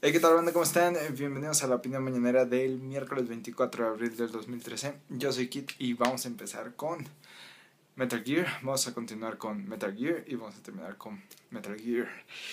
Hey, ¿qué tal, banda? ¿Cómo están? Bienvenidos a la opinión mañanera del miércoles 24 de abril del 2013. Yo soy Kit y vamos a empezar con Metal Gear. Vamos a continuar con Metal Gear y vamos a terminar con Metal Gear.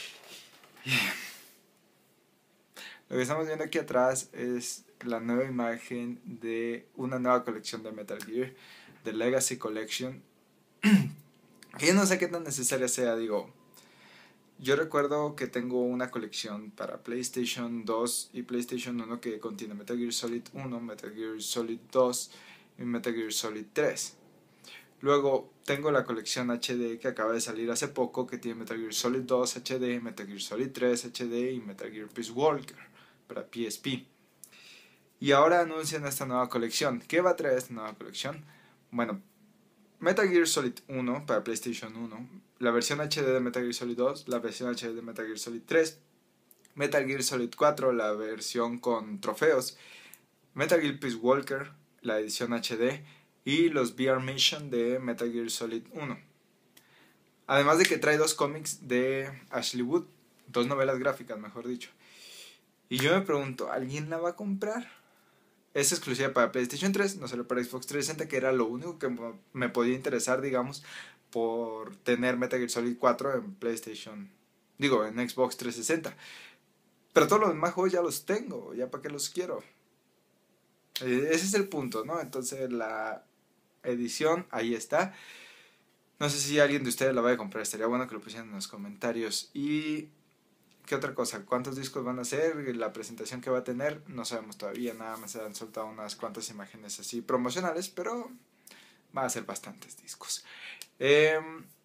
Lo que estamos viendo aquí atrás es la nueva imagen de una nueva colección de Metal Gear, The Legacy Collection. Yo no sé qué tan necesaria sea, digo. Yo recuerdo que tengo una colección para PlayStation 2 y PlayStation 1 que contiene Metal Gear Solid 1, Metal Gear Solid 2 y Metal Gear Solid 3. Luego tengo la colección HD que acaba de salir hace poco que tiene Metal Gear Solid 2 HD, Metal Gear Solid 3 HD y Metal Gear Peace Walker para PSP. Y ahora anuncian esta nueva colección. ¿Qué va a traer esta nueva colección? Bueno, Metal Gear Solid 1 para PlayStation 1, la versión HD de Metal Gear Solid 2, la versión HD de Metal Gear Solid 3, Metal Gear Solid 4, la versión con trofeos, Metal Gear Peace Walker, la edición HD y los VR Mission de Metal Gear Solid 1. Además de que trae dos cómics de Ashley Wood, dos novelas gráficas, mejor dicho. Y yo me pregunto, ¿alguien la va a comprar? Es exclusiva para PlayStation 3, no solo para Xbox 360, que era lo único que me podía interesar, digamos, por tener Metal Gear Solid 4 en PlayStation, digo, en Xbox 360. Pero todos los demás juegos ya los tengo, ya para qué los quiero. Ese es el punto, ¿no? Entonces la edición ahí está. No sé si alguien de ustedes la vaya a comprar, estaría bueno que lo pusieran en los comentarios. Y ¿qué otra cosa? ¿Cuántos discos van a hacer? La presentación que va a tener, no sabemos todavía, nada más se han soltado unas cuantas imágenes así promocionales, pero va a ser bastantes discos. ¿Qué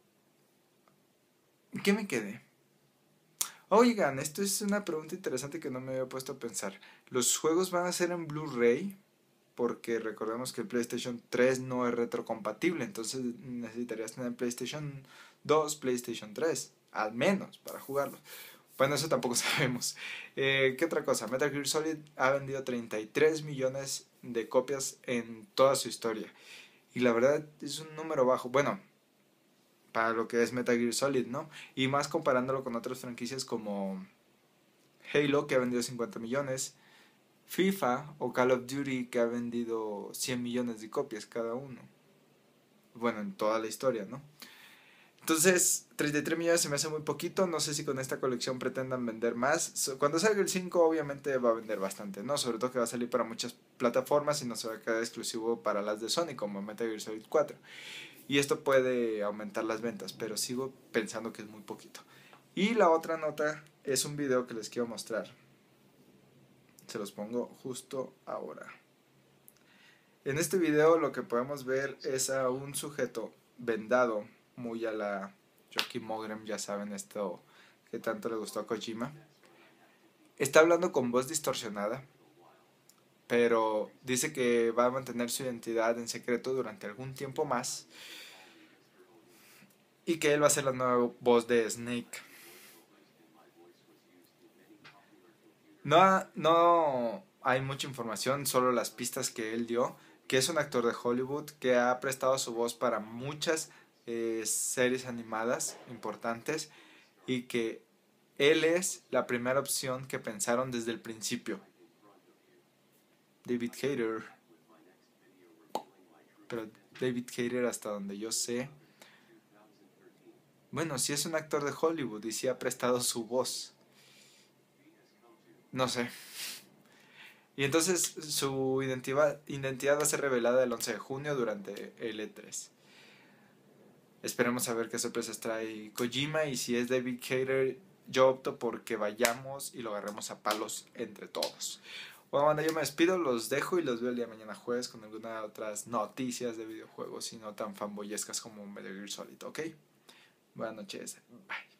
me quedé? Oigan, esto es una pregunta interesante que no me había puesto a pensar. ¿Los juegos van a ser en Blu-ray? Porque recordemos que el PlayStation 3 no es retrocompatible, entonces necesitarías tener PlayStation 2, PlayStation 3, al menos, para jugarlo. Bueno, eso tampoco sabemos. ¿Qué otra cosa? Metal Gear Solid ha vendido 33 millones de copias en toda su historia. Y la verdad es un número bajo. Bueno, para lo que es Metal Gear Solid, ¿no? Y más comparándolo con otras franquicias como Halo, que ha vendido 50 millones. FIFA o Call of Duty, que ha vendido 100 millones de copias cada uno. Bueno, en toda la historia, ¿no? Entonces, 33 millones se me hace muy poquito. No sé si con esta colección pretendan vender más. Cuando salga el 5, obviamente va a vender bastante, ¿no? Sobre todo que va a salir para muchas plataformas y no se va a quedar exclusivo para las de Sony, como Metal Gear Solid 4. Y esto puede aumentar las ventas, pero sigo pensando que es muy poquito. Y la otra nota es un video que les quiero mostrar. Se los pongo justo ahora. En este video lo que podemos ver es a un sujeto vendado, muy a la Joaquin Mogren, ya saben esto que tanto le gustó a Kojima. Está hablando con voz distorsionada, pero dice que va a mantener su identidad en secreto durante algún tiempo más y que él va a ser la nueva voz de Snake. No hay mucha información, solo las pistas que él dio, que es un actor de Hollywood que ha prestado su voz para muchas series animadas importantes y que él es la primera opción que pensaron desde el principio. David Hayter. Pero David Hayter, hasta donde yo sé, bueno, sí es un actor de Hollywood y sí ha prestado su voz. No sé. Y entonces su identidad va a ser revelada el 11 de junio durante el E3. Esperemos a ver qué sorpresas trae Kojima, y si es David Hayter, yo opto porque vayamos y lo agarremos a palos entre todos. Bueno, banda, yo me despido, los dejo y los veo el día de mañana jueves con algunas otras noticias de videojuegos y no tan fanboyescas como Metal Gear Solid, ¿ok? Buenas noches, bye.